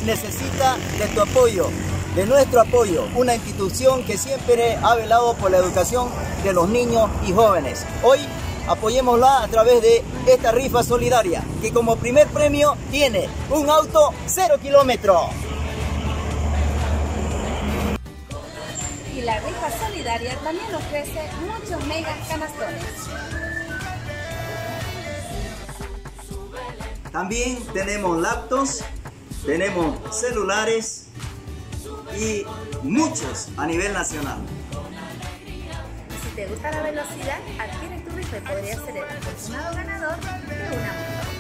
necesita de tu apoyo, de nuestro apoyo, una institución que siempre ha velado por la educación de los niños y jóvenes. Hoy apoyémosla a través de esta rifa solidaria, que como primer premio tiene un auto 0 kilómetros. Y la rifa solidaria también ofrece muchos mega canastones. También tenemos laptops, tenemos celulares y muchos a nivel nacional. Y si te gusta la velocidad, adquiere tu rifa y podrías ser el afortunado ganador de una moto.